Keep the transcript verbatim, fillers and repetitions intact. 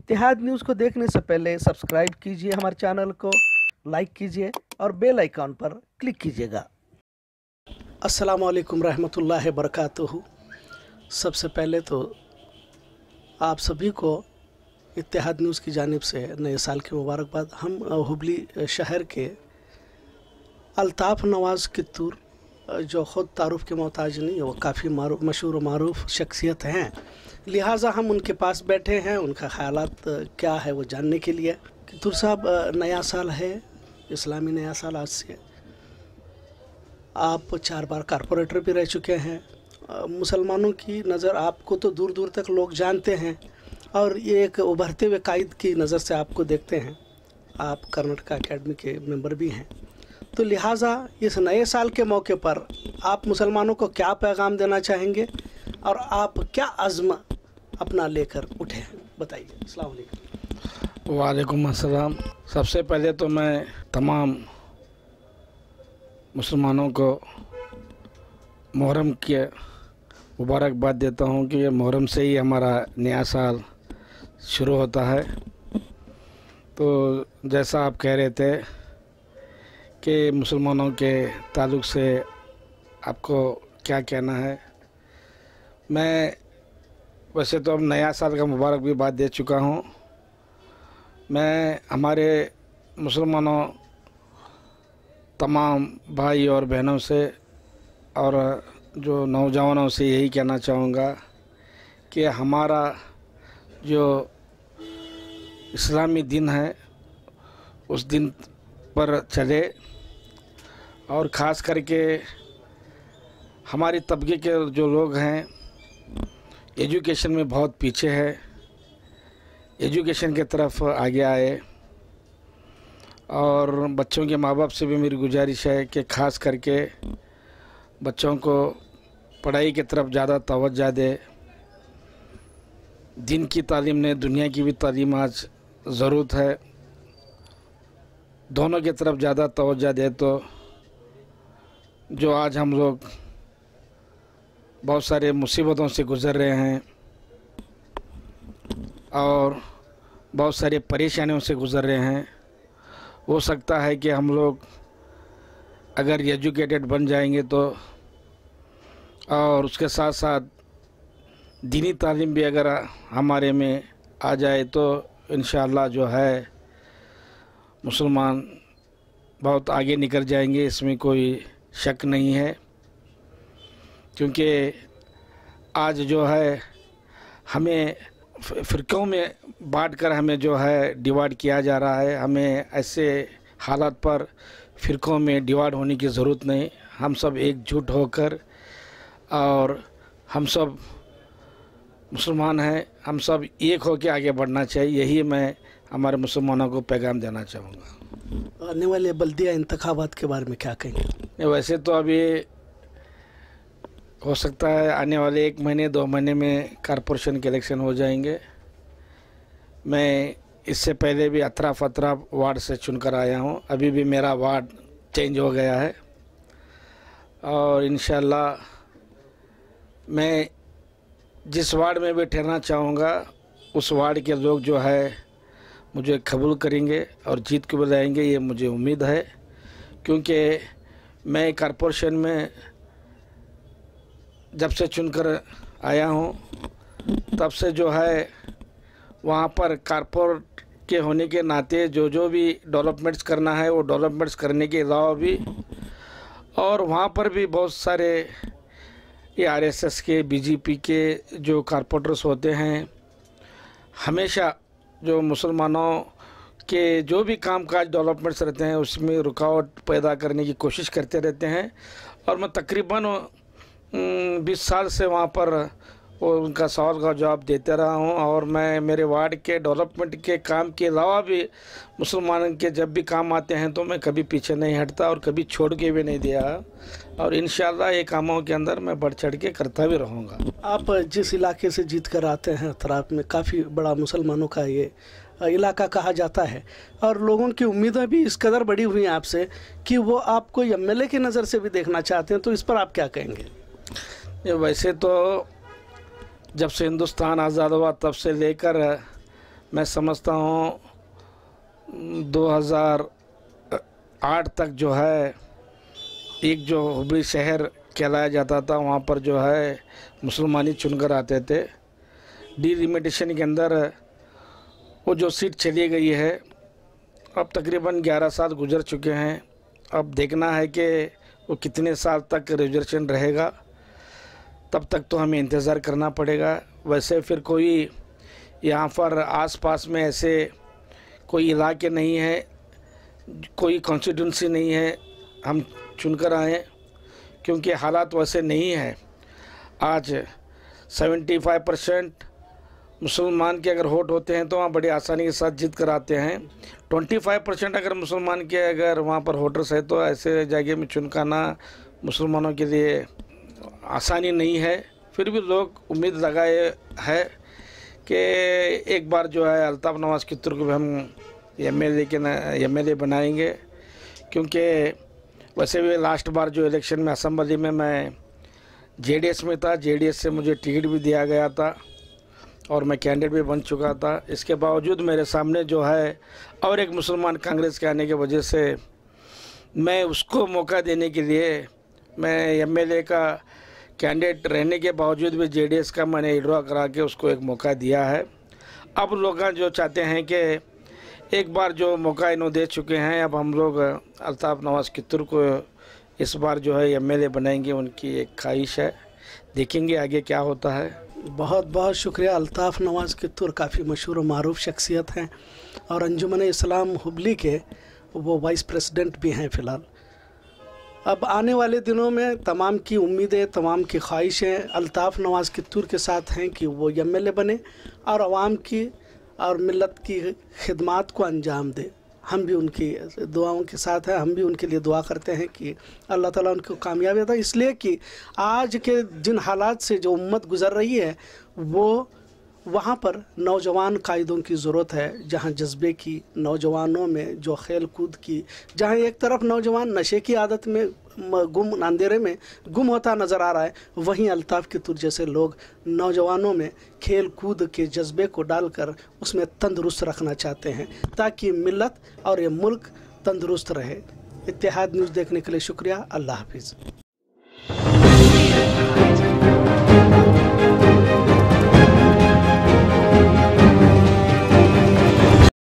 इत्तेहाद news को देखने से पहले सब्सक्राइब कीजिए हमारे चैनल को, लाइक कीजिए और बेल आइकॉन पर क्लिक कीजिएगा। अस्सलाम वालेकुम रहमतुल्लाहि बरकातुहू। सबसे पहले तो आप सभी को इत्तेहाद न्यूज़ की जानिब से नए साल की मुबारकबाद। हम हुबली शहर के अल्ताफ़ नवाज़ कित्तूर, जो ख़ुद तारुफ़ के मोहताज नहीं, वो काफ़ी मशहूर व मारूफ शख्सियत हैं, लिहाजा हम उनके पास बैठे हैं उनका ख़यालात क्या है वो जानने के लिए। कित्तूर साहब, नया साल है, इस्लामी नया साल आज से। आप चार बार कारपोरेटर भी रह चुके हैं। मुसलमानों की नज़र आपको तो दूर दूर तक लोग जानते हैं और ये एक उभरते हुए कायद की नज़र से आपको देखते हैं। आप कर्नाटक अकेडमी के मेंबर भी हैं, तो लिहाजा इस नए साल के मौके पर आप मुसलमानों को क्या पैगाम देना चाहेंगे और आप क्या अज़्म अपना लेकर उठे हैं, बताइए। अस्सलाम वालेकुम। वालेकुम अस्सलाम। सबसे पहले तो मैं तमाम मुसलमानों को मुहर्रम के मुबारकबाद देता हूँ कि ये मुहर्रम से ही हमारा नया साल शुरू होता है। तो जैसा आप कह रहे थे कि मुसलमानों के ताल्लुक़ से आपको क्या कहना है, मैं वैसे तो अब नया साल का मुबारक भी बात दे चुका हूँ। मैं हमारे मुसलमानों तमाम भाई और बहनों से और जो नौजवानों से यही कहना चाहूँगा कि हमारा जो इस्लामी दिन है उस दिन पर चले, और ख़ास करके हमारी तबके के जो लोग हैं एजुकेशन में बहुत पीछे है, एजुकेशन के तरफ आगे आए। और बच्चों के माँ बाप से भी मेरी गुजारिश है कि ख़ास करके बच्चों को पढ़ाई की तरफ ज़्यादा तवज्जो दे। दिन की तालीम ने दुनिया की भी तालीम आज ज़रूरत है, दोनों की तरफ ज़्यादा तवज्जो दे तो जो आज हम लोग बहुत सारे मुसीबतों से गुज़र रहे हैं और बहुत सारी परेशानियों से गुज़र रहे हैं, हो सकता है कि हम लोग अगर एजुकेटेड बन जाएंगे तो और उसके साथ साथ दीनी तालीम भी अगर हमारे में आ जाए तो इंशाअल्लाह जो है मुसलमान बहुत आगे निकल जाएंगे, इसमें कोई शक नहीं है। क्योंकि आज जो है हमें फ़िरक़ों में बांटकर हमें जो है डिवाइड किया जा रहा है। हमें ऐसे हालात पर फ़िरक़ों में डिवाइड होने की ज़रूरत नहीं। हम सब एकजुट होकर और हम सब मुसलमान हैं, हम सब एक होकर आगे बढ़ना चाहिए। यही मैं हमारे मुसलमानों को पैगाम देना चाहूँगा। आने वाले बल्दिया इंतखाबात के बारे में क्या कहेंगे? वैसे तो अभी हो सकता है आने वाले एक महीने दो महीने में कॉरपोरेशन के इलेक्शन हो जाएंगे। मैं इससे पहले भी अतराफ अतराफ वार्ड से चुनकर आया हूँ, अभी भी मेरा वार्ड चेंज हो गया है और इंशाअल्लाह मैं जिस वार्ड में भी ठहरना चाहूँगा उस वार्ड के लोग जो है मुझे कबूल करेंगे और जीत के बुलाएंगे, ये मुझे उम्मीद है। क्योंकि मैं कॉरपोरेशन में जब से चुनकर आया हूँ तब से जो है वहाँ पर कॉरपोरेट के होने के नाते जो जो भी डेवलपमेंट्स करना है वो डेवलपमेंट्स करने के अलावा भी, और वहाँ पर भी बहुत सारे ये आरएसएस के, बीजेपी के जो कॉरपोरेटर्स होते हैं हमेशा जो मुसलमानों के जो भी कामकाज डेवलपमेंट्स रहते हैं उसमें रुकावट पैदा करने की कोशिश करते रहते हैं। और मैं तकरीबन बीस साल से वहाँ पर वो उनका सवाल का जवाब देते रहा हूँ। और मैं मेरे वार्ड के डेवलपमेंट के काम के अलावा भी मुसलमानों के जब भी काम आते हैं तो मैं कभी पीछे नहीं हटता और कभी छोड़ के भी नहीं दिया, और इंशाअल्लाह ये कामों के अंदर मैं बढ़ चढ़ के करता भी रहूँगा। आप जिस इलाके से जीत कर आते हैं अतराफ में काफ़ी बड़ा मुसलमानों का ये इलाका कहा जाता है और लोगों की उम्मीदें भी इस कदर बड़ी हुई हैं आपसे कि वो आपको एम एल ए की नज़र से भी देखना चाहते हैं, तो इस पर आप क्या कहेंगे? वैसे तो जब से हिंदुस्तान आज़ाद हुआ तब से लेकर मैं समझता हूँ दो हज़ार आठ तक जो है एक जो हुबली शहर कहलाया जाता था, वहाँ पर जो है मुसलमान ही चुनकर आते थे। डीलिमिटेशन के अंदर वो जो सीट चली गई है, अब तकरीबन ग्यारह साल गुजर चुके हैं। अब देखना है कि वो कितने साल तक रिजर्वेशन रहेगा, तब तक तो हमें इंतज़ार करना पड़ेगा। वैसे फिर कोई यहाँ पर आसपास में ऐसे कोई इलाके नहीं है, कोई कॉन्स्टिट्यूंसी नहीं है हम चुनकर आए, क्योंकि हालात वैसे नहीं है। आज पचहत्तर परसेंट मुसलमान के अगर वोट होते हैं तो वहाँ बड़ी आसानी के साथ जीत कर आते हैं। पच्चीस परसेंट अगर मुसलमान के अगर वहाँ पर वोटर्स है तो ऐसे जगह में चुनकाना मुसलमानों के लिए आसानी नहीं है। फिर भी लोग उम्मीद लगाए है कि एक बार जो है अल्ताफ़ नवाज़ कित्तूर को भी हम एम एल ए के एम एल ए बनाएंगे, क्योंकि वैसे भी लास्ट बार जो इलेक्शन में असम्बली में मैं जे डी एस में था, जे डी एस से मुझे टिकट भी दिया गया था और मैं कैंडिडेट भी बन चुका था। इसके बावजूद मेरे सामने जो है और एक मुसलमान कांग्रेस के आने की वजह से मैं उसको मौका देने के लिए मैं एम एल ए का कैंडिडेट रहने के बावजूद भी जे डी एस का मैंने विड्रॉ करा के उसको एक मौका दिया है। अब लोग जो चाहते हैं कि एक बार जो मौका इन्होंने दे चुके हैं, अब हम लोग अल्ताफ़ नवाज़ कित्तूर को इस बार जो है एम एल ए बनाएंगे, उनकी एक ख्वाहिश है। देखेंगे आगे क्या होता है। बहुत बहुत शुक्रिया। अल्ताफ़ नवाज़ कित्तूर काफ़ी मशहूर और मारूफ शख्सियत हैं और अंजुमन इस्लाम हुबली के वो वाइस प्रेसिडेंट भी हैं फ़िलहाल। अब आने वाले दिनों में तमाम की उम्मीदें, तमाम की ख्वाहिशें अल्ताफ़ नवाज़ कित्तूर के साथ हैं कि वो एम एल ए बने और आवाम की और मिल्लत की खिदमात को अंजाम दे। हम भी उनकी दुआओं के साथ हैं, हम भी उनके लिए दुआ करते हैं कि अल्लाह ताला उनको कामयाबी अता। इसलिए कि आज के जिन हालात से जो उम्मत गुज़र रही है, वो वहाँ पर नौजवान कायदों की ज़रूरत है, जहाँ जज्बे की, नौजवानों में जो खेल कूद की, जहाँ एक तरफ नौजवान नशे की आदत में गुम, अंधेरे में गुम होता नज़र आ रहा है, वहीं अल्ताफ़ कित्तूर जैसे लोग नौजवानों में खेल कूद के जज्बे को डालकर उसमें तंदुरुस्त रखना चाहते हैं, ताकि मिल्लत और ये मुल्क तंदुरुस्त रहे। इत्तेहाद न्यूज़ देखने के लिए शुक्रिया। अल्लाह हाफिज़।